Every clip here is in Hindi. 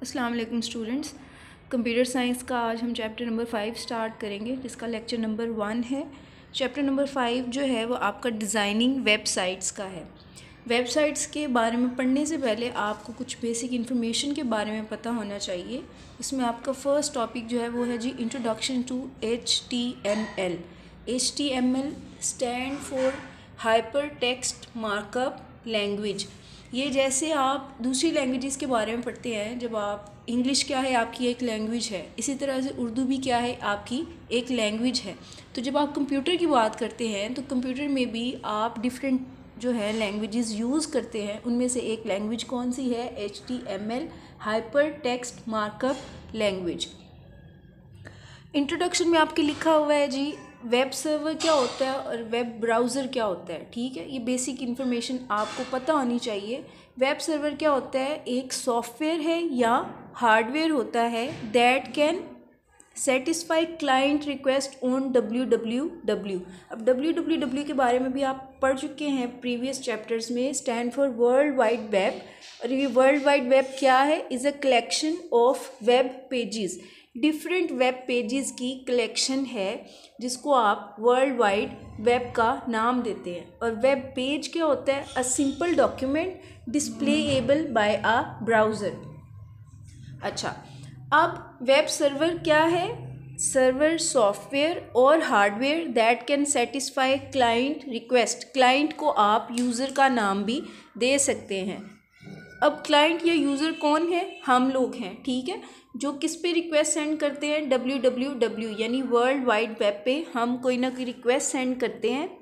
अस्सलाम वालेकुम स्टूडेंट्स। कंप्यूटर साइंस का आज हम चैप्टर नंबर 5 स्टार्ट करेंगे, जिसका लेक्चर नंबर 1 है। चैप्टर नंबर 5 जो है वो आपका डिज़ाइनिंग वेबसाइट्स का है। वेबसाइट्स के बारे में पढ़ने से पहले आपको कुछ बेसिक इन्फॉर्मेशन के बारे में पता होना चाहिए। इसमें आपका फ़र्स्ट टॉपिक जो है वो है जी introduction to HTML। HTML stand for hyper text markup language. ये जैसे आप दूसरी लैंग्वेजेस के बारे में पढ़ते हैं, जब आप इंग्लिश क्या है आपकी एक लैंग्वेज है, इसी तरह से उर्दू भी क्या है आपकी एक लैंग्वेज है। तो जब आप कंप्यूटर की बात करते हैं तो कंप्यूटर में भी आप डिफरेंट जो है लैंग्वेजेस यूज़ करते हैं। उनमें से एक लैंग्वेज कौन सी है? HTML, hyper text markup language. Introduction में आपके लिखा हुआ है जी वेब सर्वर क्या होता है और वेब ब्राउज़र क्या होता है। ठीक है, ये बेसिक इन्फॉर्मेशन आपको पता होनी चाहिए। वेब सर्वर क्या होता है? एक सॉफ्टवेयर है या हार्डवेयर होता है that can satisfy client request on www। अब www के बारे में भी आप पढ़ चुके हैं प्रीवियस चैप्टर्स में। Stand for world wide web. और ये वर्ल्ड वाइड वेब क्या है? Is a collection of web pages. Different web pages की कलेक्शन है जिसको आप वर्ल्ड वाइड वेब का नाम देते हैं। और वेब पेज क्या होता है? A simple document displayable by a browser. अच्छा, अब वेब सर्वर क्या है? सर्वर सॉफ्टवेयर और hardware that can satisfy client request. Client को आप यूज़र का नाम भी दे सकते हैं। अब क्लाइंट या यूज़र कौन है? हम लोग हैं। ठीक है, जो किस पे रिक्वेस्ट सेंड करते हैं? www यानी वर्ल्ड वाइड वेब पे हम कोई ना कोई रिक्वेस्ट सेंड करते हैं।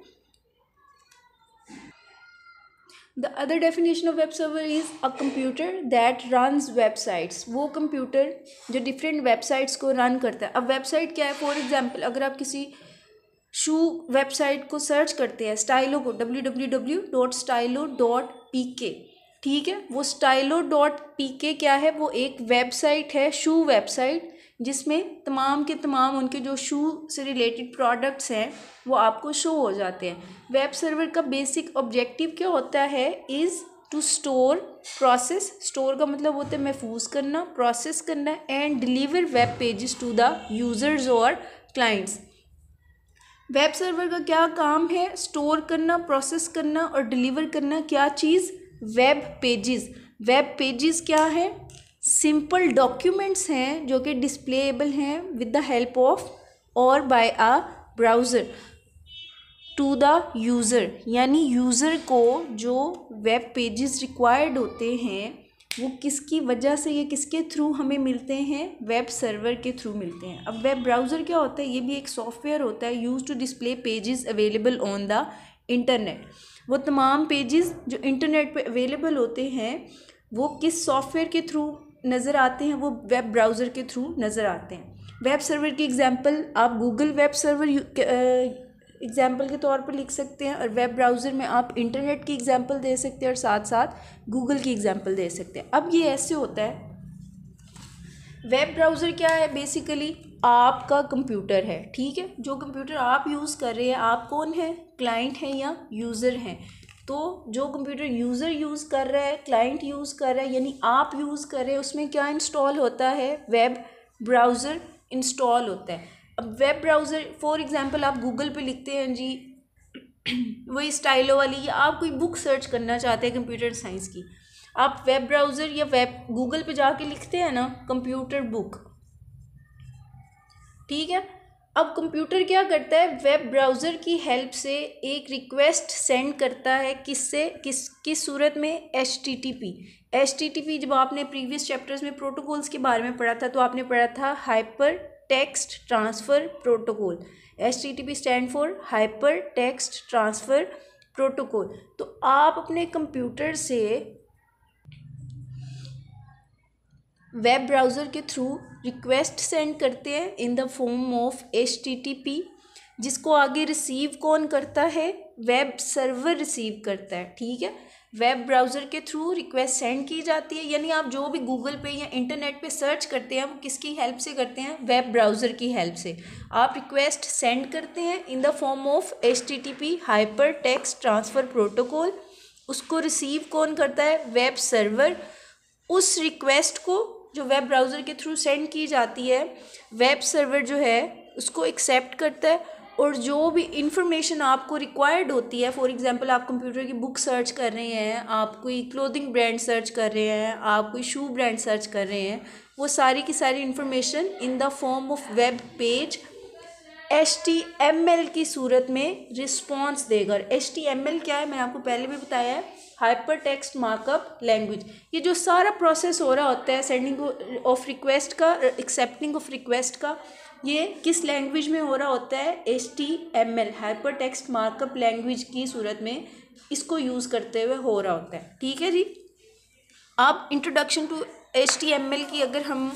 The other definition of web server is a computer that runs websites. वो कंप्यूटर जो डिफरेंट वेबसाइट्स को रन करता है। अब वेबसाइट क्या है? फॉर एग्जांपल अगर आप किसी शू वेबसाइट को सर्च करते हैं, स्टाइलो को, www.stylo.pk। ठीक है, वो stylo.pk क्या है? वो एक वेबसाइट है, शू वेबसाइट, जिसमें तमाम के तमाम उनके जो शू से रिलेटेड प्रोडक्ट्स हैं वो आपको शो हो जाते हैं। वेब सर्वर का बेसिक ऑब्जेक्टिव क्या होता है? Is to store, process, store का मतलब होता है महफूज करना, प्रोसेस करना, and deliver web pages to the users और क्लाइंट्स। वेब सर्वर का क्या काम है? स्टोर करना, प्रोसेस करना और डिलीवर करना। क्या चीज़? Web pages. वेब पेजेस क्या है? सिंपल डॉक्यूमेंट्स हैं जो कि डिस्प्लेएबल हैं विद द हेल्प ऑफ और by a browser to the user. यानी यूज़र को जो वेब पेजेस रिक्वायर्ड होते हैं वो किसकी वजह से या किसके थ्रू हमें मिलते हैं? वेब सर्वर के थ्रू मिलते हैं। अब वेब ब्राउज़र क्या होता है? ये भी एक सॉफ्टवेयर होता है use to display pages available on the internet. वो तमाम पेजेस जो इंटरनेट पे अवेलेबल होते हैं वो किस सॉफ्टवेयर के थ्रू नज़र आते हैं? वो वेब ब्राउज़र के थ्रू नज़र आते हैं। वेब सर्वर की एग्जांपल आप गूगल वेब सर्वर एग्जाम्पल के तौर पर लिख सकते हैं, और वेब ब्राउज़र में आप इंटरनेट की एग्जांपल दे सकते हैं और साथ साथ गूगल की एग्जांपल दे सकते हैं। अब ये ऐसे होता है, वेब ब्राउज़र क्या है? बेसिकली आपका कंप्यूटर है। ठीक है, जो कंप्यूटर आप यूज़ कर रहे हैं, आप कौन है? क्लाइंट हैं या यूज़र हैं? तो जो कंप्यूटर यूज़र यूज़ कर रहा है, क्लाइंट यूज़ कर रहा है, यानी आप यूज़ कर रहे हैं, उसमें क्या इंस्टॉल होता है? वेब ब्राउज़र इंस्टॉल होता है। अब वेब ब्राउज़र फॉर एग्जांपल आप गूगल पे लिखते हैं जी वही स्टाइलो वाली, या आप कोई बुक सर्च करना चाहते हैं कंप्यूटर साइंस की, आप वेब ब्राउज़र या वेब गूगल पे जाके लिखते हैं ना कंप्यूटर बुक। ठीक है, अब कंप्यूटर क्या करता है? वेब ब्राउज़र की हेल्प से एक रिक्वेस्ट सेंड करता है। किससे? किस सूरत में? HTTP। जब आपने प्रीवियस चैप्टर्स में प्रोटोकॉल्स के बारे में पढ़ा था तो आपने पढ़ा था hyper text transfer protocol. HTTP stand for hyper text transfer protocol. तो आप अपने कंप्यूटर से वेब ब्राउज़र के थ्रू रिक्वेस्ट सेंड करते हैं in the form of HTTP, जिसको आगे रिसीव कौन करता है? वेब सर्वर रिसीव करता है। ठीक है, वेब ब्राउज़र के थ्रू रिक्वेस्ट सेंड की जाती है, यानी आप जो भी गूगल पे या इंटरनेट पे सर्च करते हैं वो किसकी हेल्प से करते हैं? वेब ब्राउज़र की हेल्प से आप रिक्वेस्ट सेंड करते हैं in the form of HTTP, hyper text transfer protocol. उसको रिसीव कौन करता है? Web server. उस रिक्वेस्ट को जो वेब ब्राउज़र के थ्रू सेंड की जाती है, वेब सर्वर जो है उसको एक्सेप्ट करता है और जो भी इंफॉर्मेशन आपको रिक्वायर्ड होती है, फॉर एग्जांपल आप कंप्यूटर की बुक सर्च कर रहे हैं, आप कोई क्लोथिंग ब्रांड सर्च कर रहे हैं, आप कोई शू ब्रांड सर्च कर रहे हैं, वो सारी की सारी information in the form of web page HTML की सूरत में रिस्पॉन्स देगा। HTML क्या है, मैंने आपको पहले भी बताया है, हाइपर टेक्स्ट मार्कअप लैंग्वेज। ये जो सारा प्रोसेस हो रहा होता है सेंडिंग ऑफ रिक्वेस्ट का, एक्सेप्टिंग ऑफ रिक्वेस्ट का, ये किस लैंग्वेज में हो रहा होता है, HTML hyper text markup language की सूरत में इसको यूज़ करते हुए हो रहा होता है। ठीक है जी। अब इंट्रोडक्शन टू HTML की अगर हम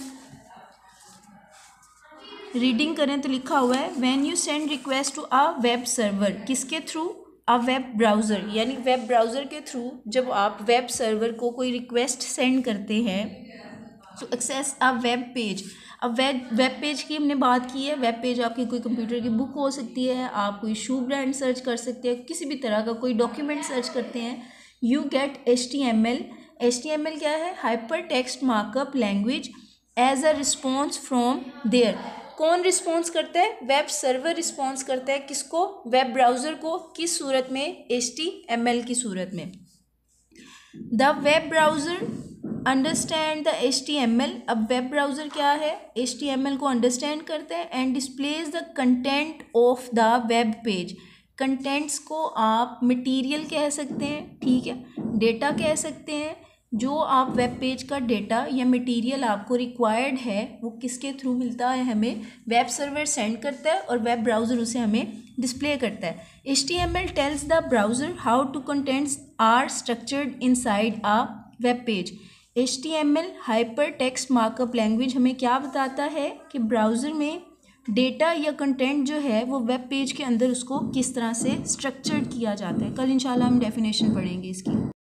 रीडिंग करें तो लिखा हुआ है, when you send request to a web server, किसके थ्रू, अ वेब ब्राउज़र, यानी वेब ब्राउज़र के थ्रू जब आप वेब सर्वर को कोई रिक्वेस्ट सेंड करते हैं तो एक्सेस अ वेब पेज। अब वेब पेज की हमने बात की है, वेब पेज आपकी कोई कंप्यूटर की बुक हो सकती है, आप कोई शू ब्रांड सर्च कर सकते हैं, किसी भी तरह का कोई डॉक्यूमेंट सर्च करते हैं, यू गेट HTML क्या है, hyper text markup language as a response from there. कौन रिस्पॉन्स करता है, वेब सर्वर रिस्पॉन्स करता है किसको, वेब ब्राउज़र को, किस सूरत में, HTML की सूरत में। The web browser understand the HTML। अब वेब ब्राउज़र क्या है, HTML को अंडरस्टैंड करते हैं and displays the content of the web page. Contents को आप मटेरियल कह सकते हैं, ठीक है, डेटा कह सकते हैं, जो आप वेब पेज का डेटा या मटेरियल आपको रिक्वायर्ड है वो किसके थ्रू मिलता है, हमें वेब सर्वर सेंड करता है और वेब ब्राउज़र उसे हमें डिस्प्ले करता है। HTML tells the browser how to contents are structured inside a web page. HTML hyper text markup language हमें क्या बताता है कि ब्राउज़र में डेटा या कंटेंट जो है वो वेब पेज के अंदर उसको किस तरह से स्ट्रक्चर्ड किया जाता है। कल इंशाल्लाह हम डेफिनेशन पढ़ेंगे इसकी।